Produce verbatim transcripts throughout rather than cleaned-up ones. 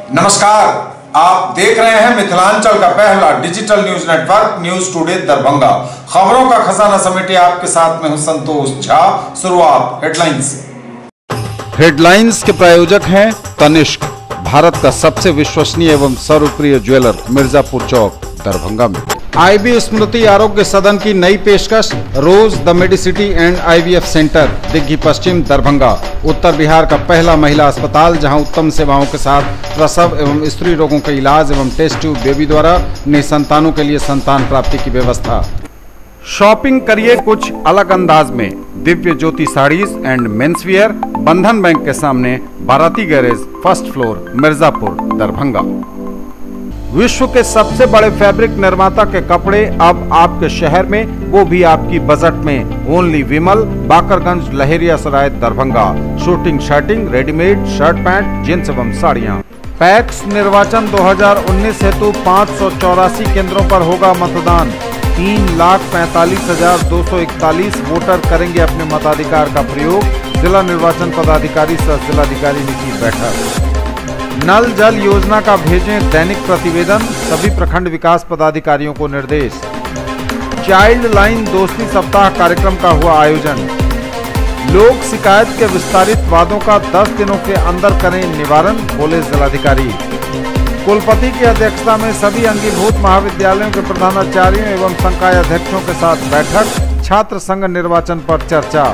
नमस्कार, आप देख रहे हैं मिथिलांचल का पहला digital news network News Today Darbhanga. खबरों का खजाना समेटे आपके साथ में हूं संतोष झा। शुरुआत हेडलाइंस से। हेडलाइंस के प्रायोजक हैं तनिष्क, भारत का सबसे विश्वसनीय एवं सर्वप्रिय ज्वेलर, मिर्जापुर चौक, दरभंगा में। आईबी स्मृति आरोग्य सदन की नई पेशकश, rose the Medicity and IVF centre, Digghi Paschim, Darbhanga. उत्तर बिहार का पहला महिला अस्पताल जहां उत्तम सेवाओं के साथ प्रसव एवं स्त्री रोगों के इलाज एवं टेस्ट ट्यूब बेबी द्वारा निसंतानों के लिए संतान प्राप्ति की व्यवस्था। शॉपिंग करिए कुछ अलग अंदाज में, दिव्य ज्योति साड़ीज एंड मेंसवियर, बंधन बैंक के सामने, Barati garage, first floor, Mirzapur, Darbhanga. विश्व के सबसे बड़े फैब्रिक निर्माता के कपड़े अब आपके शहर में, वो भी आपकी बजट में। Only Vimal, Bakarganj, Laheriasarai, Darbhanga. Suiting shirting, readymade shirt pant, jeans एवं साड़ियाँ। पैक्स निर्वाचन दो हज़ार उन्नीस हेतु पाँच सौ चौरासी केंद्रों पर होगा मतदान। तीन लाख पैंतालीस हजार दो सौ इकतालीस वोटर करेंगे अपने मताधिकार का प्रयोग। जिला निर्वाचन पदाधिकारी सह जिलाधिकारी ने की बैठक। नल जल योजना का भेजें दैनिक प्रतिवेदन, सभी प्रखंड विकास पदाधिकारियों को निर्देश। चाइल्ड लाइन दोस्ती सप्ताह कार्यक्रम का हुआ आयोजन। लोक शिकायत के विस्तारित वादों का दस दिनों के अंदर करें निवारण, बोले जिलाधिकारी। कुलपति की अध्यक्षता में सभी अंगीभूत महाविद्यालयों के प्रधानाचार्यों एवं संकाय अध्यक्षों के साथ बैठक। छात्र संघ निर्वाचन पर चर्चा।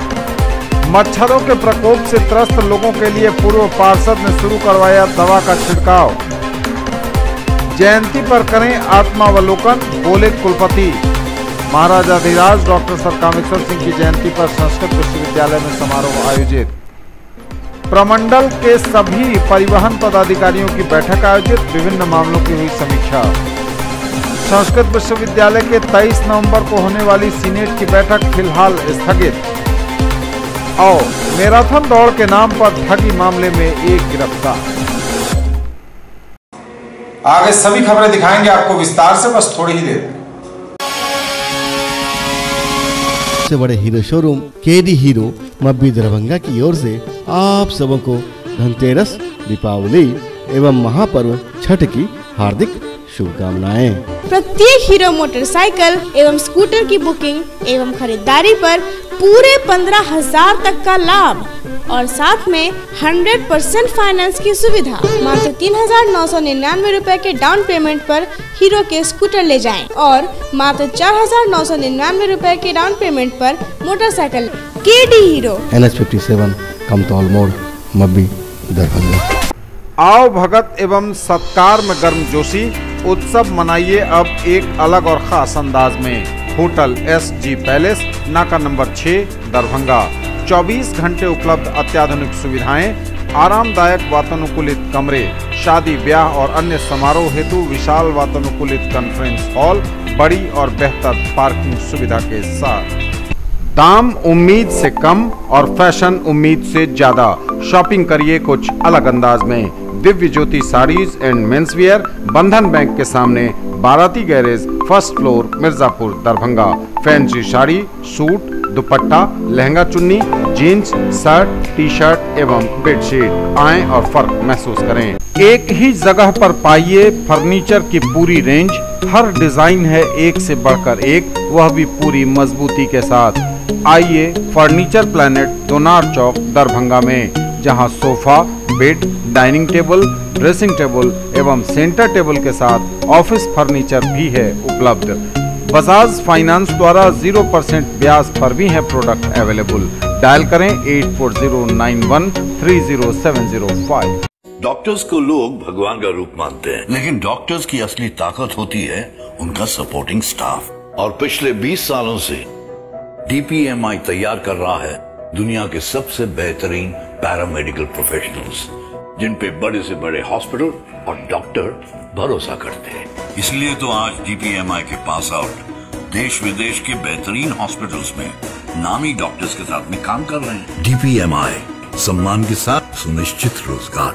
मच्छरों के प्रकोप से त्रस्त लोगों के लिए पूर्व पार्षद ने शुरू करवाया दवा का छिड़काव। जयंती पर करें आत्मावलोकन, बोले कुलपति। महाराजाधिराज डॉक्टर सर कामेश्वर सिंह की जयंती पर संस्कृत विश्वविद्यालय में समारोह आयोजित। प्रमंडल के सभी परिवहन पदाधिकारियों की बैठक आयोजित, विभिन्न मामलों की हुई समीक्षा। संस्कृत विश्वविद्यालय के तेईस नवंबर को होने वाली सीनेट की बैठक फिलहाल स्थगित। और मैराथन दौड़ के नाम पर ठगी मामले में एक गिरफ्तार। आगे सभी खबरें दिखाएंगे आपको विस्तार से, बस थोड़ी ही देर। सबसे बड़े Hero showroom KD Hero Mabbi Darbhanga की ओर से आप सबों को धनतेरस, दीपावली एवं महापर्व छठ की हार्दिक शुभकामनाएं। प्रत्येक हीरो मोटरसाइकिल एवं स्कूटर की बुकिंग एवं खरीदारी पर पूरे पंद्रह हजार तक का लाभ और साथ में सौ परसेंट फाइनेंस की सुविधा। मात्र तीन हजार नौ सौ निन्यानवे रूपए के डाउन पेमेंट पर हीरो के स्कूटर ले जाएं और मात्र चार हजार नौ सौ निन्यानवे रूपए के डाउन पेमेंट पर मोटरसाइकिल। केडी हीरो, एन एच सत्तावन, कमतौल मोड़, मब्बी, दरभंगा। आओ भगत एवं सत्कार में गर्मजोशी, उत्सव मनाइए अब एक अलग और खास अंदाज में। Hotel S G Palace, Naka number छह, दरभंगा। चौबीस घंटे उपलब्ध अत्याधुनिक सुविधाएं, आरामदायक वातानुकूलित कमरे, शादी ब्याह और अन्य समारोह हेतु विशाल वातानुकूलित कॉन्फ्रेंस हॉल, बड़ी और बेहतर पार्किंग सुविधा के साथ। दाम उम्मीद से कम और फैशन उम्मीद से ज्यादा। शॉपिंग करिए कुछ अलग अंदाज में। दिव्य ज्योति साड़ीज एंड मेंसवियर, बंधन बैंक के सामने, Barati garage, first floor, Mirzapur, Darbhanga. Fancy sari, suit, dupatta, lehenga chunni, jeans, shirt, T shirt एवं बेडशीट। आएं और फर्क महसूस करें। एक ही जगह पर पाइए फर्नीचर की पूरी रेंज। हर डिजाइन है एक से बढ़कर एक, वह भी पूरी मजबूती के साथ। आइए फर्नीचर प्लैनेट, दोनार चौक, दरभंगा में, जहां sofa, bed, dining table, dressing table एवं सेंटर टेबल के साथ ऑफिस फर्नीचर भी है उपलब्ध। बजाज फाइनेंस द्वारा जीरो परसेंट ब्याज पर भी है प्रोडक्ट अवेलेबल। डायल करें eight four zero nine one three zero seven zero five. Doctors को लोग भगवान का रूप मानते हैं, लेकिन डॉक्टर्स की असली ताकत होती है उनका सपोर्टिंग स्टाफ। और पिछले बीस सालों से डीपीएमआई तैयार कर रहा है दुनिया के सबसे बेहतरीन पैरामेडिकल प्रोफेशनल्स, जिन पे बड़े से बड़े हॉस्पिटल और डॉक्टर भरोसा करते हैं। इसलिए तो आज डीपीएमआई के पास आउट देश विदेश के बेहतरीन हॉस्पिटल्स में नामी डॉक्टर्स के साथ में काम कर रहे हैं। डीपीएमआई, सम्मान के साथ सुनिश्चित रोजगार।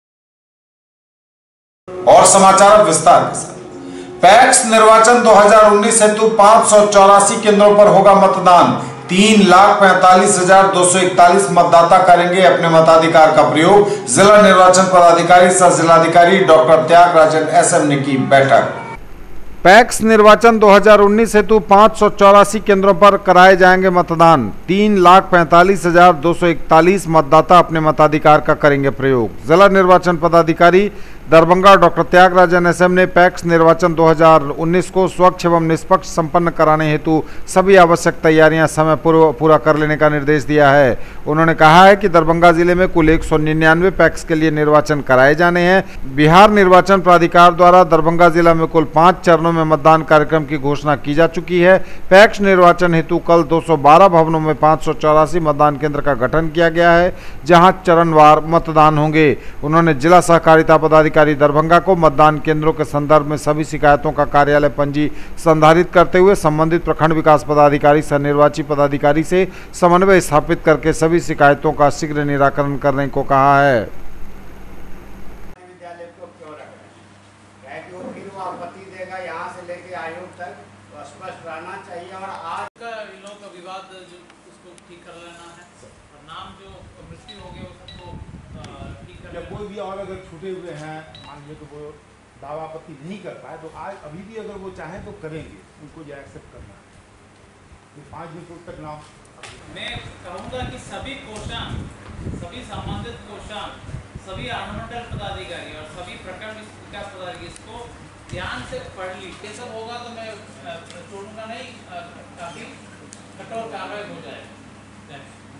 और समाचार विस्तार के साथ। पैक्स निर्वाचन दो हज़ार उन्नीस हेतु पाँच सौ चौरासी केंद्रों पर होगा मतदान। तीन लाख पैंतालीस हजार दो सौ इकतालीस मतदाता करेंगे अपने मताधिकार का प्रयोग। जिला निर्वाचन पदाधिकारी सह जिलाधिकारी डॉक्टर त्यागराजन एस एम ने की बैठक। पैक्स निर्वाचन दो हज़ार उन्नीस हेतु पाँच सौ चौरासी केंद्रों पर कराए जाएंगे मतदान। तीन लाख पैंतालीस हजार दो सौ इकतालीस मतदाता अपने मताधिकार का करेंगे प्रयोग। जिला निर्वाचन पदाधिकारी Darbhanga doctor Thiyagarajan S M ने पैक्स निर्वाचन दो हज़ार उन्नीस को स्वच्छ एवं निष्पक्ष संपन्न कराने हेतु सभी आवश्यक तैयारियां समय पूर्व पूरा कर लेने का निर्देश दिया है। उन्होंने कहा है कि दरभंगा जिले में कुल एक सौ निन्यानवे पैक्स के लिए निर्वाचन कराए जाने हैं। बिहार निर्वाचन प्राधिकार द्वारा दरभंगा जिला में कुल पाँच चरणों में मतदान कार्यक्रम की घोषणा की जा चुकी है। पैक्स निर्वाचन हेतु कल दो सौ बारह भवनों में पाँच सौ चौरासी मतदान केंद्र का गठन किया गया है, जहाँ चरणवार मतदान होंगे। उन्होंने जिला सहकारिता पदाधिकारी दरभंगा को मतदान केंद्रों के संदर्भ में सभी शिकायतों का कार्यालय पंजी संधारित करते हुए संबंधित प्रखंड विकास पदाधिकारी सह निर्वाची पदाधिकारी से समन्वय स्थापित करके सभी शिकायतों का शीघ्र निराकरण करने को कहा है। विद्यालय को क्यों रख रहे हैं? वो फिर वो आपत्ति देगा यहाँ से लेके आयोग तक, तो स्पष्ट रहना चाहिए। और आज का इन लोगों का विवाद जो उसको ठीक कर लेना है, और नाम जो मृत्यु हो गया उसको ठीक कर लेना। कोई भी और अगर छूटे हुए हैं, मान लीजिए तो वो दावा आपत्ति नहीं कर पाए, तो आज अभी भी अगर वो चाहें तो करेंगे, उनको जो एक्सेप्ट करना है। तो पाँच दिन तक नाम मैं कहूँगा कि सभी कोषांग, सभी संबंधित कोषांग, सभी अनुमंडल पदाधिकारी और सभी प्रखंड विकास पदाधिकारी इसको ध्यान से पढ़ ली। ये सब होगा तो मैं छोड़ूंगा नहीं, काफी कठोर कार्रवाई हो जाएगी।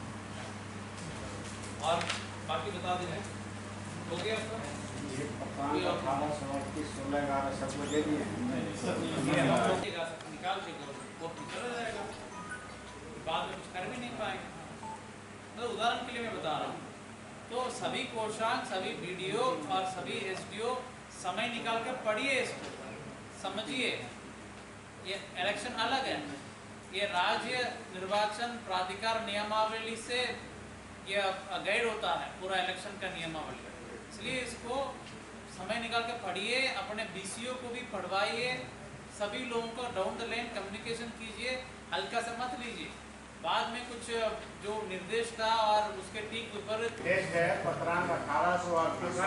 और बाकी बता दें हो गया उसका अठारह सौ सोलह ग्यारह सब दे दिए निकाल के वो चला जाएगा, बाद में कुछ कर भी नहीं पाएंगे। मतलब उदाहरण के लिए मैं बता रहा हूँ, तो सभी कोषांग, सभी बीडीओ और सभी एसडीओ समय निकाल कर पढ़िए, इसको समझिए। ये इलेक्शन अलग है, ये राज्य निर्वाचन प्राधिकार नियमावली से ये गाइड होता है, पूरा इलेक्शन का नियमावली। इसलिए इसको समय निकाल के पढ़िए, अपने बीसीओ को भी पढ़वाइए, सभी लोगों को डाउन द लाइन कम्युनिकेशन कीजिए, हल्का से मत लीजिए। बाद में कुछ जो निर्देश था और उसके ठीक विपरीत देश है पत्रांग अठारह सौ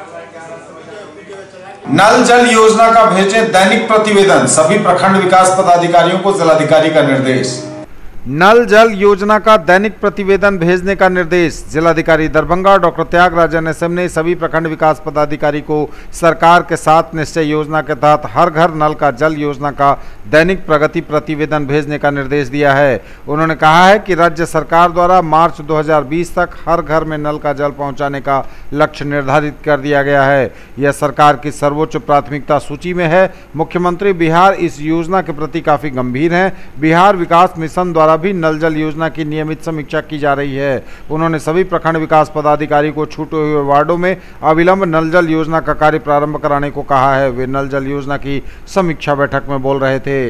नल जल योजना का भेजें दैनिक प्रतिवेदन। सभी प्रखंड विकास पदाधिकारियों को जिलाधिकारी का निर्देश। नल जल योजना का दैनिक प्रतिवेदन भेजने का निर्देश। जिलाधिकारी Darbhanga doctor Thiyagarajan S M ने सभी प्रखंड विकास पदाधिकारी को सरकार के साथ निश्चय योजना के तहत हर घर नल का जल योजना का दैनिक प्रगति प्रतिवेदन भेजने का निर्देश दिया है। उन्होंने कहा है कि राज्य सरकार द्वारा मार्च दो हज़ार बीस तक हर घर में नल का जल पहुंचाने का लक्ष्य निर्धारित कर दिया गया है। यह सरकार की सर्वोच्च प्राथमिकता सूची में है। मुख्यमंत्री बिहार इस योजना के प्रति काफी गंभीर हैं। बिहार विकास मिशन द्वारा भी नल जल योजना की नियमित समीक्षा की जा रही है। उन्होंने सभी प्रखंड विकास पदाधिकारी को छूटे हुए वार्डों में अविलंब नल जल योजना का कार्य प्रारंभ कराने को कहा है। वे नल जल योजना की समीक्षा बैठक में बोल रहे थे।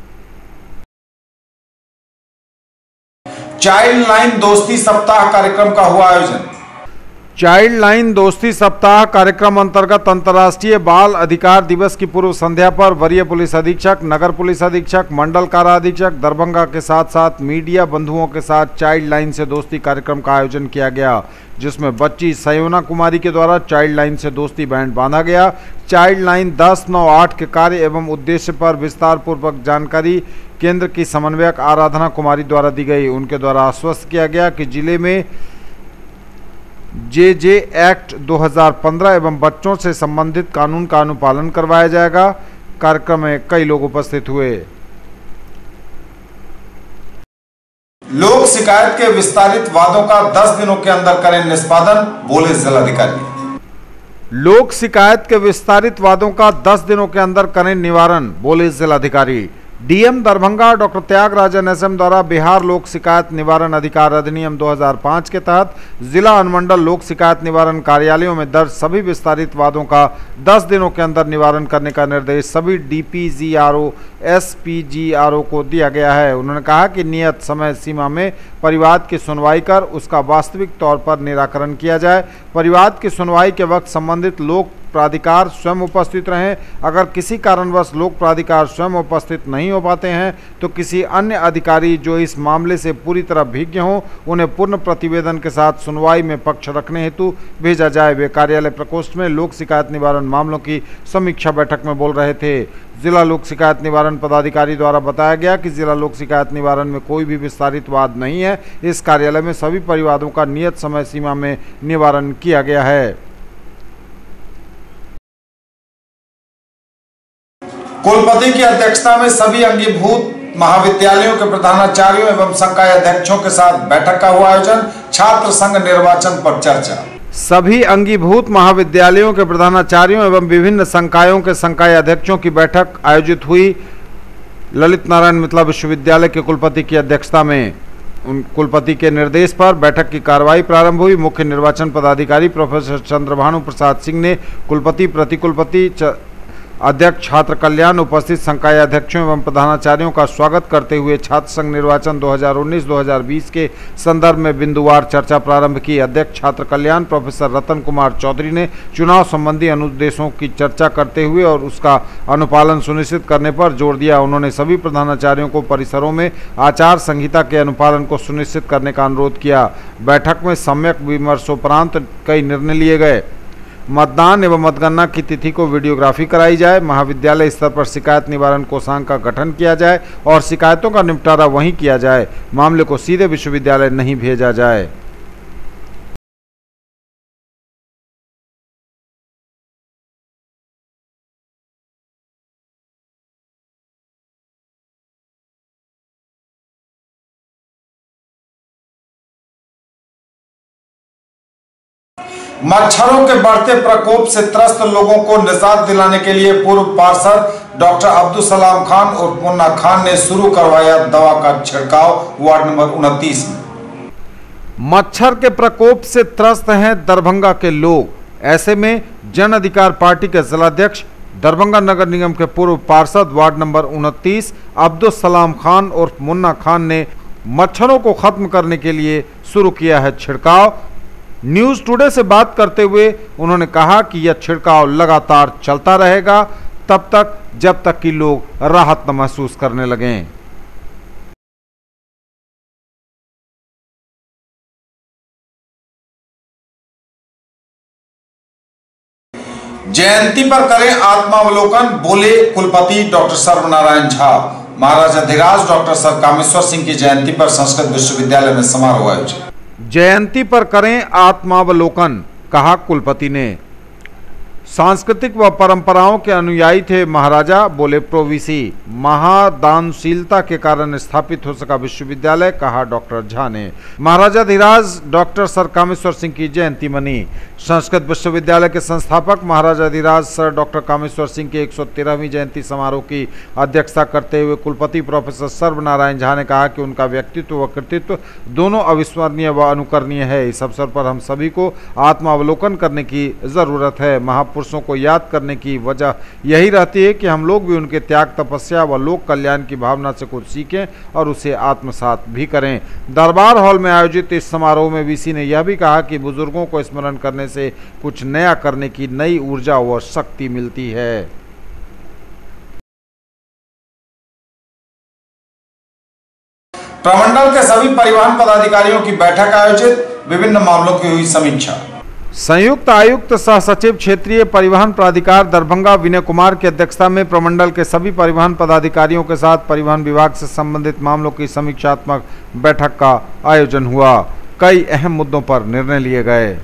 चाइल्ड लाइन दोस्ती सप्ताह कार्यक्रम का हुआ आयोजन। चाइल्ड लाइन दोस्ती सप्ताह कार्यक्रम अंतर्गत अंतर्राष्ट्रीय बाल अधिकार दिवस की पूर्व संध्या पर वरीय पुलिस अधीक्षक, नगर पुलिस अधीक्षक, मंडल कारा अधीक्षक दरभंगा के साथ साथ मीडिया बंधुओं के साथ चाइल्ड लाइन से दोस्ती कार्यक्रम का आयोजन किया गया, जिसमें बच्ची सयोना कुमारी के द्वारा चाइल्ड लाइन से दोस्ती बैंड बांधा गया। चाइल्ड लाइन दस नौ आठ के कार्य एवं उद्देश्य पर विस्तार पूर्वक जानकारी केंद्र की समन्वयक आराधना कुमारी द्वारा दी गई। उनके द्वारा आश्वस्त किया गया कि जिले में जे जे एक्ट दो हज़ार पंद्रह एवं बच्चों से संबंधित कानून का अनुपालन करवाया जाएगा। कार्यक्रम में कई लोग उपस्थित हुए। लोक शिकायत के विस्तारित वादों का दस दिनों के अंदर करें निष्पादन, बोले जिलाधिकारी। लोक शिकायत के विस्तारित वादों का दस दिनों के अंदर करें निवारण, बोले जिलाधिकारी। DM Darbhanga doctor Thiyagarajan S M द्वारा बिहार लोक शिकायत निवारण अधिकार अधिनियम दो हज़ार पाँच के तहत जिला अनुमंडल लोक शिकायत निवारण कार्यालयों में दर्ज सभी विस्तारित वादों का दस दिनों के अंदर निवारण करने का निर्देश सभी डीपीजीआरओ, एसपीजीआरओ को दिया गया है। उन्होंने कहा कि नियत समय सीमा में परिवाद की सुनवाई कर उसका वास्तविक तौर पर निराकरण किया जाए। परिवाद की सुनवाई के वक्त संबंधित लोक प्राधिकार स्वयं उपस्थित रहें। अगर किसी कारणवश लोक प्राधिकार स्वयं उपस्थित नहीं हो पाते हैं तो किसी अन्य अधिकारी जो इस मामले से पूरी तरह भिज्ञ हों उन्हें पूर्ण प्रतिवेदन के साथ सुनवाई में पक्ष रखने हेतु भेजा जाए। वे कार्यालय प्रकोष्ठ में लोक शिकायत निवारण मामलों की समीक्षा बैठक में बोल रहे थे। जिला लोक शिकायत निवारण पदाधिकारी द्वारा बताया गया कि जिला लोक शिकायत निवारण में कोई भी विस्तारित वाद नहीं है। इस कार्यालय में सभी परिवादों का नियत समय सीमा में निवारण किया गया है। कुलपति की अध्यक्षता में सभी अंगीभूत महाविद्यालयों के प्रधानाचार्यों एवं संकाय अध्यक्षों के साथ बैठक का हुआ आयोजन। छात्र संघ निर्वाचन पर चर्चा। सभी अंगीभूत महाविद्यालयों के प्रधानाचार्यों एवं विभिन्न संकायों के संकाय अध्यक्षों की बैठक आयोजित हुई। ललित नारायण मिथिला विश्वविद्यालय के कुलपति की अध्यक्षता में उन कुलपति के निर्देश पर बैठक की कार्रवाई प्रारंभ हुई। मुख्य निर्वाचन पदाधिकारी प्रोफेसर चंद्रभानु प्रसाद सिंह ने कुलपति, प्रतिकुलपति, अध्यक्ष, छात्र कल्याण, उपस्थित संकाय अध्यक्षों एवं प्रधानाचार्यों का स्वागत करते हुए छात्र संघ निर्वाचन दो हज़ार उन्नीस दो हज़ार बीस के संदर्भ में बिंदुवार चर्चा प्रारंभ की। अध्यक्ष छात्र कल्याण प्रोफेसर रतन कुमार चौधरी ने चुनाव संबंधी अनुदेशों की चर्चा करते हुए और उसका अनुपालन सुनिश्चित करने पर जोर दिया। उन्होंने सभी प्रधानाचार्यों को परिसरों में आचार संहिता के अनुपालन को सुनिश्चित करने का अनुरोध किया। बैठक में सम्यक विमर्शोपरांत कई निर्णय लिए गए। मतदान एवं मतगणना की तिथि को वीडियोग्राफी कराई जाए। महाविद्यालय स्तर पर शिकायत निवारण कोषांग का गठन किया जाए और शिकायतों का निपटारा वहीं किया जाए। मामले को सीधे विश्वविद्यालय नहीं भेजा जाए। मच्छरों के बढ़ते प्रकोप से त्रस्त लोगों को निजात दिलाने के लिए पूर्व पार्षद डॉक्टर अब्दुल सलाम खान और मुन्ना खान ने शुरू करवाया दवा का छिड़काव वार्ड नंबर उनतीस में। मच्छर के प्रकोप से त्रस्त हैं दरभंगा के लोग। ऐसे में जन अधिकार पार्टी के जिलाध्यक्ष, दरभंगा नगर निगम के पूर्व पार्षद वार्ड नंबर उनतीस अब्दुल सलाम खान और मुन्ना खान ने मच्छरों को खत्म करने के लिए शुरू किया है छिड़काव। न्यूज टुडे से बात करते हुए उन्होंने कहा कि यह छिड़काव लगातार चलता रहेगा तब तक जब तक कि लोग राहत न महसूस करने लगें। जयंती पर करें आत्मावलोकन, बोले कुलपति doctor Sarvanarayan Jha. Maharaja Dhiraj doctor sir Kameshwar Singh की जयंती पर संस्कृत विश्वविद्यालय में समारोह आयोजित। जयंती पर करें आत्मावलोकन, कहा कुलपति ने। सांस्कृतिक व परंपराओं के अनुयायी थे महाराजा, बोले प्रोवीसी। महादानशीलता के कारण स्थापित हो सका विश्वविद्यालय, कहा डॉक्टर झा ने। महाराजा धीराज डॉक्टर सर कामेश्वर सिंह की जयंती मनी। संस्कृत विश्वविद्यालय के संस्थापक महाराजा धीराज सर डॉक्टर कामेश्वर सिंह के एक सौ तेरहवीं जयंती समारोह की अध्यक्षता करते हुए कुलपति प्रोफेसर सर्वनारायण झा ने कहा कि उनका व्यक्तित्व व कृतित्व दोनों अविस्मरणीय व अनुकरणीय है। इस अवसर पर हम सभी को आत्मावलोकन करने की जरूरत है। महापुरुषों को याद करने की वजह यही रहती है कि हम लोग भी उनके त्याग, तपस्या व लोक कल्याण की भावना से कुछ सीखें और उसे आत्मसात भी करें। दरबार हॉल में आयोजित इस समारोह में वीसी ने यह भी कहा कि बुजुर्गों को स्मरण करने से कुछ नया करने की नई ऊर्जा व शक्ति मिलती है। प्रमंडल के सभी परिवहन पदाधिकारियों की बैठक आयोजित, विभिन्न मामलों की हुई समीक्षा। संयुक्त आयुक्त सह सचिव क्षेत्रीय परिवहन प्राधिकार दरभंगा विनय कुमार की अध्यक्षता में प्रमंडल के सभी परिवहन पदाधिकारियों के साथ परिवहन विभाग से संबंधित मामलों की समीक्षात्मक बैठक का आयोजन हुआ। कई अहम मुद्दों पर निर्णय लिए गए।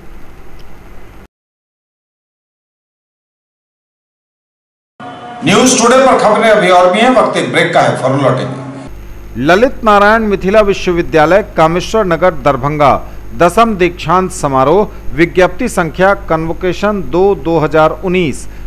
न्यूज टुडे पर खबरें अभी और भी हैं, वक्त एक ब्रेक का है, फौरन लौटेंगे। ललित नारायण मिथिला विश्वविद्यालय कामेश्वर नगर दरभंगा दसम दीक्षांत समारोह, विज्ञप्ति संख्या कन्वोकेशन दो दो हजार उन्नीस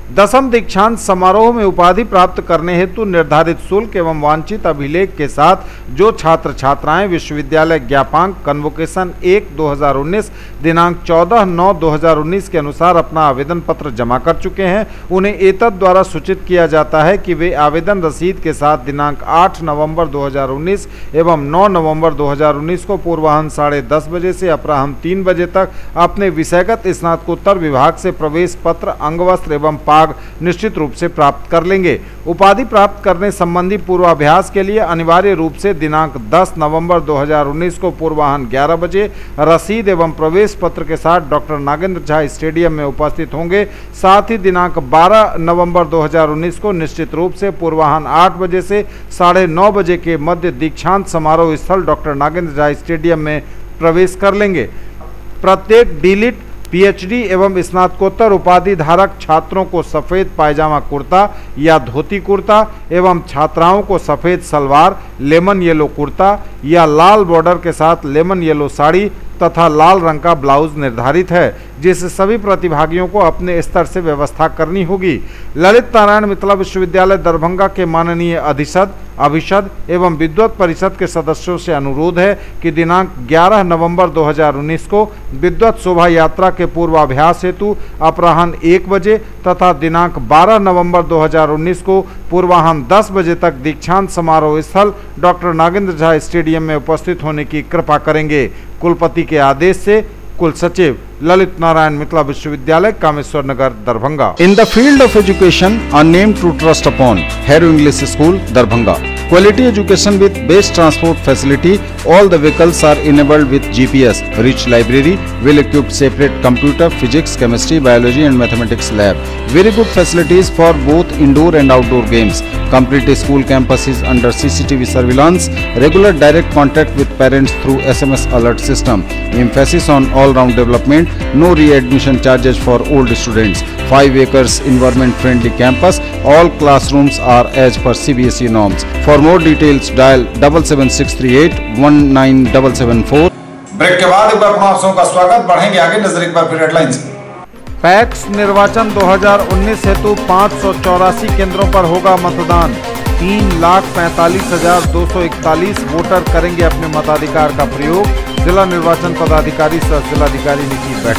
दसम दीक्षांत समारोह में उपाधि प्राप्त करने हेतु निर्धारित शुल्क एवं वांछित अभिलेख के साथ जो छात्र छात्राएं विश्वविद्यालय ज्ञापांक कन्वोकेशन एक दो हजार उन्नीस दिनांक चौदह नौ दो हजार उन्नीस के अनुसार अपना आवेदन पत्र जमा कर चुके हैं, उन्हें एतद द्वारा सूचित किया जाता है कि वे आवेदन रसीद के साथ दिनांक आठ नवंबर दो हजार उन्नीस एवं नौ नवंबर दो हजार उन्नीस को पूर्वाह्न साढ़े दस बजे से अपराह्न तीन बजे तक अपने विषयगत स्नातकोत्तर विभाग से प्रवेश पत्र, अंगवस्त्र एवं पाग निश्चित रूप से प्राप्त कर लेंगे। उपाधि प्राप्त करने संबंधी पूर्वाभ्यास के लिए अनिवार्य रूप से दिनांक दस नवंबर दो हजार उन्नीस को पूर्वाह्न ग्यारह बजे रसीद एवं प्रवेश पत्र के साथ डॉक्टर नागेंद्र झा स्टेडियम में उपस्थित होंगे। साथ ही दिनांक बारह नवंबर दो हजार उन्नीस को निश्चित रूप से पूर्वाह्न आठ बजे से साढ़े नौ बजे के मध्य दीक्षांत समारोह स्थल डॉक्टर नागेंद्र झा स्टेडियम में प्रवेश कर लेंगे। प्रत्येक डीलिट, पीएचडी एवं स्नातकोत्तर उपाधि धारक छात्रों को सफेद पायजामा कुर्ता या धोती कुर्ता एवं छात्राओं को सफेद सलवार, लेमन येलो कुर्ता या लाल बॉर्डर के साथ लेमन येलो साड़ी तथा लाल रंग का ब्लाउज निर्धारित है, जिसे सभी प्रतिभागियों को अपने स्तर से व्यवस्था करनी होगी। ललित नारायण मिथिला विश्वविद्यालय दरभंगा के माननीय अधिशद, अभिषद एवं विद्वत परिषद के सदस्यों से अनुरोध है कि दिनांक ग्यारह नवंबर दो हजार उन्नीस को विद्वत शोभा यात्रा के पूर्वाभ्यास हेतु अपराह्न एक बजे तथा दिनांक बारह नवंबर दो हजार उन्नीस को पूर्वाह्न दस बजे तक दीक्षांत समारोह स्थल डॉक्टर नागेंद्र झा स्टेडियम में उपस्थित होने की कृपा करेंगे। कुलपति के आदेश से कुल सचिव, ललित नारायण मिथिला विश्वविद्यालय, Kameshwar Nagar, Darbhanga. In the field of education, a name to trust upon, Harrow English School, Darbhanga. Quality education with best transport facility. All the vehicles are enabled with G P S. Rich library, well-equipped separate computer, physics, chemistry, biology and mathematics lab. Very good facilities for both indoor and outdoor games. Complete school campus is under C C T V surveillance. Regular direct contact with parents through S M S alert system. Emphasis on all-round development. No readmission charges for old students. Five acres environment-friendly campus. All classrooms are as per C B S E norms. For more details, dial double seven six three eight one nine seven seven four. Break के बाद एक बार पुनः आप सबों का स्वागत। बढ़ेंगे आगे, नजर एक बार फिर हेडलाइंस। पैक्स निर्वाचन दो हजार उन्नीस हेतु पाँच सौ चौरासी केंद्रों पर होगा मतदान। तीन लाख पैंतालीस हजार दो सौ इकतालीस वोटर करेंगे अपने मताधिकार का प्रयोग। जिला निर्वाचन पदाधिकारी सह जिलाधिकारी ने की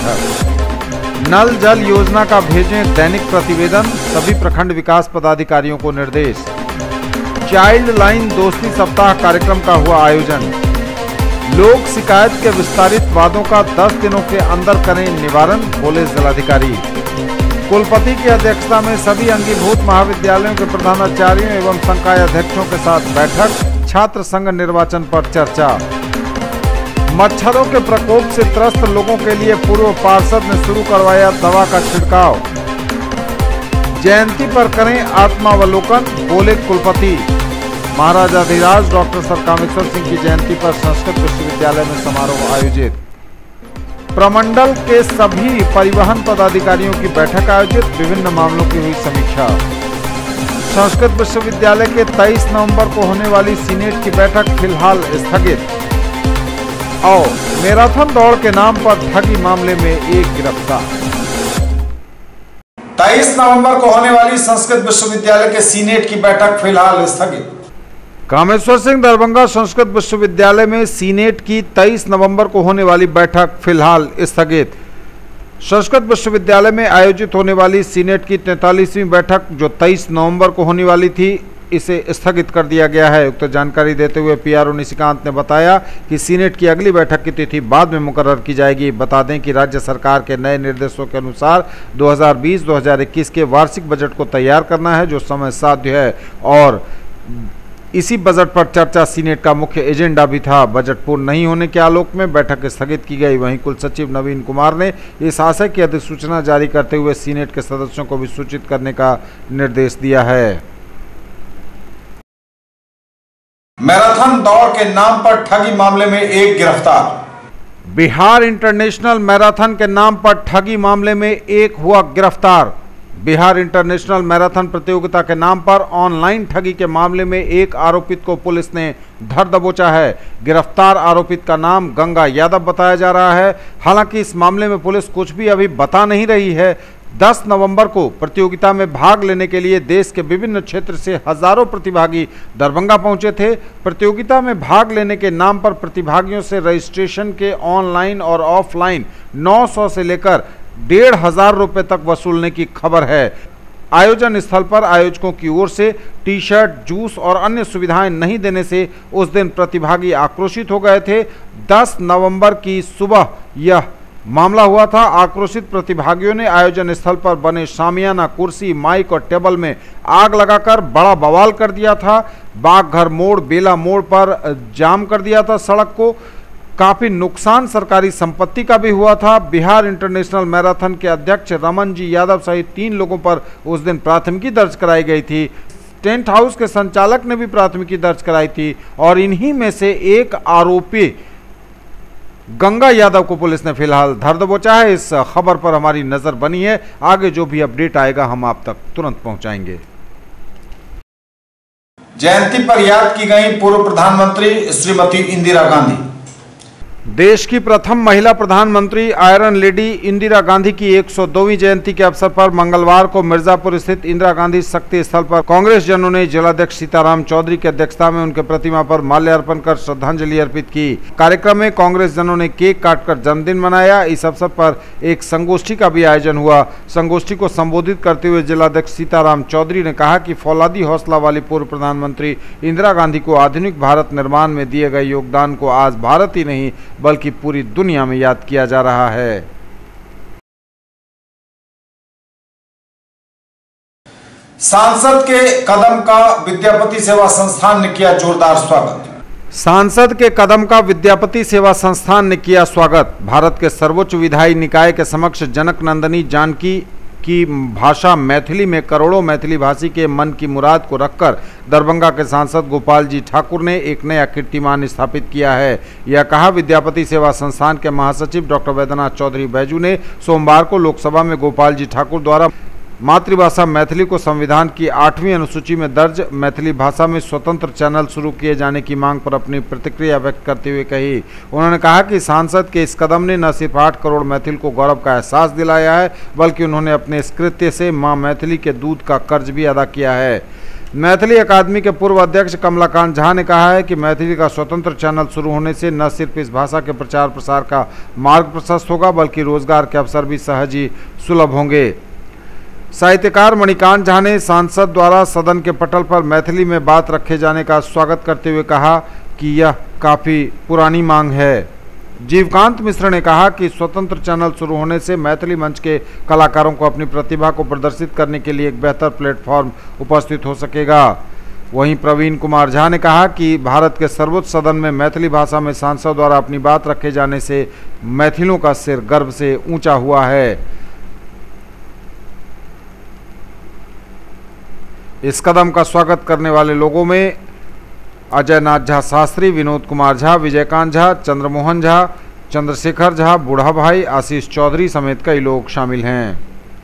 बैठक। नल जल योजना का भेजें दैनिक प्रतिवेदन, सभी प्रखंड विकास पदाधिकारियों को निर्देश। चाइल्ड लाइन दोस्ती सप्ताह कार्यक्रम का हुआ आयोजन। लोक शिकायत के विस्तारित वादों का दस दिनों के अंदर करें निवारण, बोले जिलाधिकारी। कुलपति की अध्यक्षता में सभी अंगीभूत महाविद्यालयों के प्रधानाचार्यों एवं संकाय अध्यक्षों के साथ बैठक। छात्र संघ निर्वाचन पर चर्चा। मच्छरों के प्रकोप से त्रस्त लोगों के लिए पूर्व पार्षद ने शुरू करवाया दवा का छिड़काव। जयंती पर करें आत्मावलोकन, बोले कुलपति। महाराजाधिराज डॉक्टर सर कामेश्वर सिंह की जयंती पर संस्कृत विश्वविद्यालय में समारोह आयोजित। प्रमंडल के सभी परिवहन पदाधिकारियों की बैठक आयोजित, विभिन्न मामलों की हुई समीक्षा। संस्कृत विश्वविद्यालय के तेईस नवंबर को होने वाली सीनेट की बैठक फिलहाल स्थगित। और मैराथन दौड़ के नाम पर ठगी मामले में एक गिरफ्तार। तेईस नवंबर को होने वाली संस्कृत विश्वविद्यालय के सीनेट की बैठक फिलहाल स्थगित। कामेश्वर सिंह दरभंगा संस्कृत विश्वविद्यालय में सीनेट की तेईस नवंबर को होने वाली बैठक फिलहाल स्थगित। संस्कृत विश्वविद्यालय में आयोजित होने वाली सीनेट की तैंतालीसवीं बैठक जो तेईस नवंबर को होने वाली थी, इसे स्थगित कर दिया गया है। उक्त जानकारी देते हुए पीआरओ निशिकांत ने बताया कि सीनेट की अगली बैठक की तिथि बाद में मुकर्रर की जाएगी। बता दें कि राज्य सरकार के नए निर्देशों के अनुसार दो हज़ार बीस दो हज़ार इक्कीस के वार्षिक बजट को तैयार करना है, जो समय साध्य है, और इसी बजट पर चर्चा सीनेट का मुख्य एजेंडा भी था। बजट पूर्ण नहीं होने के आलोक में बैठक स्थगित की गई। वहीं कुल सचिव नवीन कुमार ने इस आशय की अधिसूचना जारी करते हुए सीनेट के सदस्यों को भी सूचित करने का निर्देश दिया है। मैराथन दौड़ के नाम पर ठगी मामले में एक गिरफ्तार। बिहार इंटरनेशनल मैराथन के नाम पर ठगी मामले में एक हुआ गिरफ्तार। बिहार इंटरनेशनल मैराथन प्रतियोगिता के नाम पर ऑनलाइन ठगी के मामले में एक आरोपित को पुलिस ने धर दबोचा है। गिरफ्तार आरोपित का नाम गंगा यादव बताया जा रहा है। हालांकि इस मामले में पुलिस कुछ भी अभी बता नहीं रही है। दस नवंबर को प्रतियोगिता में भाग लेने के लिए देश के विभिन्न क्षेत्र से हजारों प्रतिभागी दरभंगा पहुंचे थे। प्रतियोगिता में भाग लेने के नाम पर प्रतिभागियों से रजिस्ट्रेशन के ऑनलाइन और ऑफलाइन नौ सौ से लेकर डेढ़ हजार रुपए तक वसूलने की खबर है। आयोजन स्थल पर आयोजकों की ओर से टी शर्ट, जूस और अन्य सुविधाएं नहीं देने से उस दिन प्रतिभागी आक्रोशित हो गए थे। दस नवंबर की सुबह यह मामला हुआ था। आक्रोशित प्रतिभागियों ने आयोजन स्थल पर बने शामियाना, कुर्सी, माइक और टेबल में आग लगाकर बड़ा बवाल कर दिया था। बागघर मोड़, बेला मोड़ पर जाम कर दिया था सड़क को। काफी नुकसान सरकारी संपत्ति का भी हुआ था। बिहार इंटरनेशनल मैराथन के अध्यक्ष रमन जी यादव सहित तीन लोगों पर उस दिन प्राथमिकी दर्ज कराई गई थी। टेंट हाउस के संचालक ने भी प्राथमिकी दर्ज कराई थी और इन्हीं में से एक आरोपी गंगा यादव को पुलिस ने फिलहाल धर दबोचा है। इस खबर पर हमारी नजर बनी है। आगे जो भी अपडेट आएगा हम आप तक तुरंत पहुंचाएंगे। जयंती पर याद की गई पूर्व प्रधानमंत्री श्रीमती इंदिरा गांधी। देश की प्रथम महिला प्रधानमंत्री आयरन लेडी इंदिरा गांधी की एक सौ दोवीं जयंती के अवसर पर मंगलवार को मिर्जापुर स्थित इंदिरा गांधी शक्ति स्थल पर कांग्रेस जनों ने जिलाध्यक्ष सीताराम चौधरी की अध्यक्षता में उनके प्रतिमा पर माल्यार्पण कर श्रद्धांजलि अर्पित की। कार्यक्रम में कांग्रेस जनों ने केक काटकर जन्मदिन मनाया। इस अवसर पर एक संगोष्ठी का भी आयोजन हुआ। संगोष्ठी को संबोधित करते हुए जिलाध्यक्ष सीताराम चौधरी ने कहा कि फौलादी हौसला वाली पूर्व प्रधानमंत्री इंदिरा गांधी को आधुनिक भारत निर्माण में दिए गए योगदान को आज भारत ही नहीं बल्कि पूरी दुनिया में याद किया जा रहा है। सांसद के कदम का विद्यापति सेवा संस्थान ने किया जोरदार स्वागत। सांसद के कदम का विद्यापति सेवा संस्थान ने किया स्वागत। भारत के सर्वोच्च विधायी निकाय के समक्ष जनक नंदनी जानकी की भाषा मैथिली में करोड़ों मैथिली भाषी के मन की मुराद को रखकर दरभंगा के सांसद गोपाल जी ठाकुर ने एक नया कीर्तिमान स्थापित किया है। यह कहा विद्यापति सेवा संस्थान के महासचिव डॉक्टर वैद्यनाथ चौधरी बैजू ने सोमवार को लोकसभा में गोपाल जी ठाकुर द्वारा मातृभाषा मैथिली को संविधान की आठवीं अनुसूची में दर्ज मैथिली भाषा में स्वतंत्र चैनल शुरू किए जाने की मांग पर अपनी प्रतिक्रिया व्यक्त करते हुए कही। उन्होंने कहा कि सांसद के इस कदम ने न सिर्फ आठ करोड़ मैथिल को गौरव का एहसास दिलाया है बल्कि उन्होंने अपने इस कृत्य से मां मैथिली के दूध का कर्ज भी अदा किया है। मैथिली अकादमी के पूर्व अध्यक्ष कमलाकांत झा ने कहा है कि मैथिली का स्वतंत्र चैनल शुरू होने से न सिर्फ इस भाषा के प्रचार प्रसार का मार्ग प्रशस्त होगा बल्कि रोजगार के अवसर भी सहज ही सुलभ होंगे। साहित्यकार मणिकांत झा ने सांसद द्वारा सदन के पटल पर मैथिली में बात रखे जाने का स्वागत करते हुए कहा कि यह काफ़ी पुरानी मांग है। जीवकांत मिश्र ने कहा कि स्वतंत्र चैनल शुरू होने से मैथिली मंच के कलाकारों को अपनी प्रतिभा को प्रदर्शित करने के लिए एक बेहतर प्लेटफॉर्म उपस्थित हो सकेगा। वहीं प्रवीण कुमार झा ने कहा कि भारत के सर्वोच्च सदन में मैथिली भाषा में सांसद द्वारा अपनी बात रखे जाने से मैथिलों का सिर गर्व से ऊंचा हुआ है। इस कदम का स्वागत करने वाले लोगों में अजय नाथ झा शास्त्री, विनोद कुमार झा, विजयकांत झा, चंद्रमोहन झा, चंद्रशेखर झा, बूढ़ा भाई, आशीष चौधरी समेत कई लोग शामिल हैं।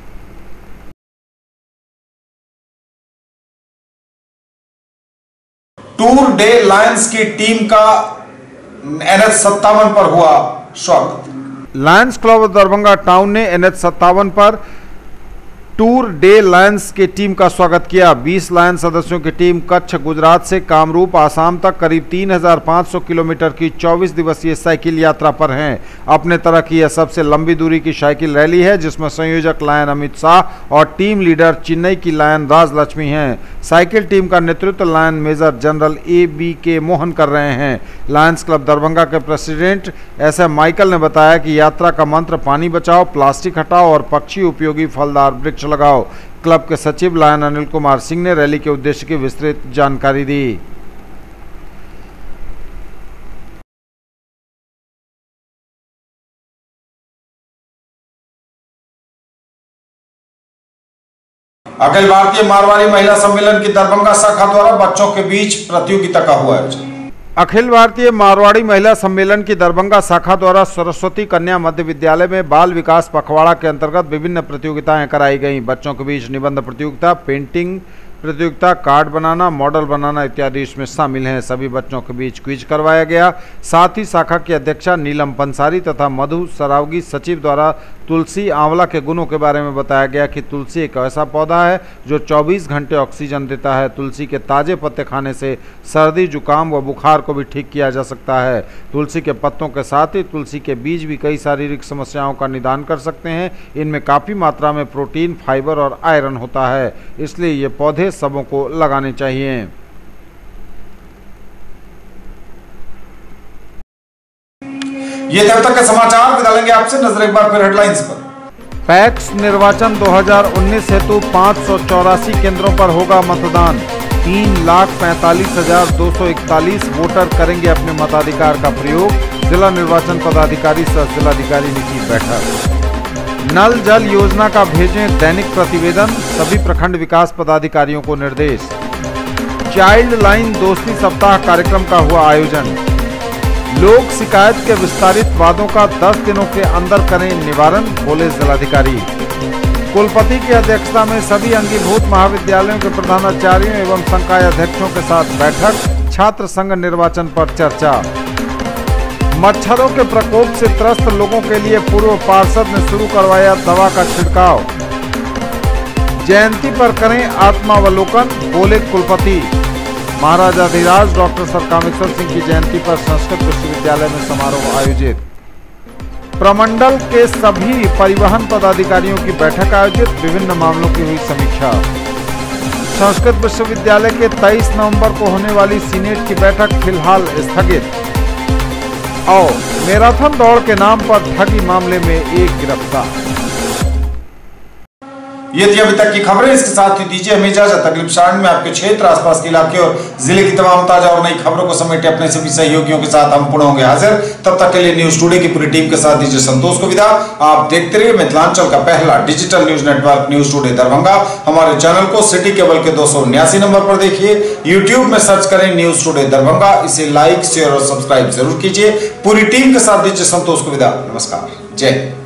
टूर डे लायंस की टीम का एन एच सत्तावन पर हुआ स्वागत। लायंस क्लब दरभंगा टाउन ने एन एच सत्तावन पर टूर डे लायंस की टीम का स्वागत किया। बीस लायंस सदस्यों की टीम कच्छ, गुजरात से कामरूप, आसाम तक करीब तीन हज़ार पाँच सौ किलोमीटर की चौबीस दिवसीय साइकिल यात्रा पर हैं। अपने तरह की यह सबसे लंबी दूरी की साइकिल रैली है जिसमें संयोजक लायन अमित शाह और टीम लीडर चेन्नई की लायन राजलक्ष्मी हैं। साइकिल टीम का नेतृत्व lion major general A B K Mohan कर रहे हैं। लायंस क्लब दरभंगा के प्रेसिडेंट एस एम माइकल ने बताया कि यात्रा का मंत्र पानी बचाओ, प्लास्टिक हटाओ और पक्षी उपयोगी फलदार वृक्ष लगाओ। क्लब के सचिव लायन अनिल कुमार सिंह ने रैली के उद्देश्य की विस्तृत जानकारी दी। अखिल भारतीय मारवाड़ी महिला सम्मेलन की दरभंगा शाखा द्वारा बच्चों के बीच प्रतियोगिता का हुआ आयोजन। अखिल भारतीय मारवाड़ी महिला सम्मेलन की दरभंगा शाखा द्वारा सरस्वती कन्या मध्य विद्यालय में बाल विकास पखवाड़ा के अंतर्गत विभिन्न प्रतियोगिताएं कराई गईं। बच्चों के बीच निबंध प्रतियोगिता, पेंटिंग प्रतियोगिता, कार्ड बनाना, मॉडल बनाना इत्यादि इसमें शामिल हैं। सभी बच्चों के बीच क्विज करवाया गया। साथ ही शाखा की अध्यक्षा नीलम पंसारी तथा मधु सरावगी सचिव द्वारा तुलसी आंवला के गुणों के बारे में बताया गया कि तुलसी एक ऐसा पौधा है जो चौबीस घंटे ऑक्सीजन देता है। तुलसी के ताजे पत्ते खाने से सर्दी, जुकाम व बुखार को भी ठीक किया जा सकता है। तुलसी के पत्तों के साथ ही तुलसी के बीज भी कई शारीरिक समस्याओं का निदान कर सकते हैं। इनमें काफ़ी मात्रा में प्रोटीन, फाइबर और आयरन होता है, इसलिए ये पौधे सबों को लगाने चाहिए। ये थे अब तक के समाचार। विदा लेंगे आपसे, नजर एक बार फिर हेडलाइंस पर। पैक्स निर्वाचन दो हज़ार उन्नीस हेतु पाँच सौ चौरासी केंद्रों पर होगा मतदान। तीन लाख पैंतालीस हजार दो सौ इकतालीस वोटर करेंगे अपने मताधिकार का प्रयोग। जिला निर्वाचन पदाधिकारी सह जिलाधिकारी ने की बैठक। नल जल योजना का भेजें दैनिक प्रतिवेदन, सभी प्रखंड विकास पदाधिकारियों को निर्देश। चाइल्ड लाइन दोस्ती सप्ताह कार्यक्रम का हुआ आयोजन। लोक शिकायत के विस्तारित वादों का दस दिनों के अंदर करें निवारण, बोले जिलाधिकारी। कुलपति की अध्यक्षता में सभी अंगीभूत महाविद्यालयों के प्रधानाचार्यों एवं संकाय अध्यक्षों के साथ बैठक। छात्र संघ निर्वाचन पर चर्चा। मच्छरों के प्रकोप से त्रस्त लोगों के लिए पूर्व पार्षद ने शुरू करवाया दवा का छिड़काव। जयंती पर करें आत्मावलोकन, बोले कुलपति। महाराजाधिराज डॉक्टर सर कामेश्वर सिंह की जयंती पर संस्कृत विश्वविद्यालय में समारोह आयोजित। प्रमंडल के सभी परिवहन पदाधिकारियों की बैठक आयोजित, विभिन्न मामलों की हुई समीक्षा। संस्कृत विश्वविद्यालय के तेईस नवंबर को होने वाली सीनेट की बैठक फिलहाल स्थगित। और मैराथन दौड़ के नाम पर ठगी मामले में एक गिरफ्तार। ये थी अभी तक की खबरें। इसके साथ ही दीजिए हमें इजाजत। अगली प्रसारण में आपके क्षेत्र, आसपास के इलाके और जिले की तमाम ताजा और नई खबरों को समेटे अपने सभी सहयोगियों के साथ हम पुनः होंगे हाजिर। तब तक के लिए न्यूज टुडे की पूरी टीम के साथ दीजिए संतोष को विदा। आप देखते रहिए मिथिलांचल का पहला digital news network News Today Darbhanga. हमारे चैनल को सिटी केबल के दो सौ उन्यासी नंबर पर देखिए। यूट्यूब में सर्च करें न्यूज टुडे दरभंगा। इसे लाइक, शेयर और सब्सक्राइब जरूर कीजिए। पूरी टीम के साथ दीजिए संतोष को विदा। नमस्कार, जय हिंद।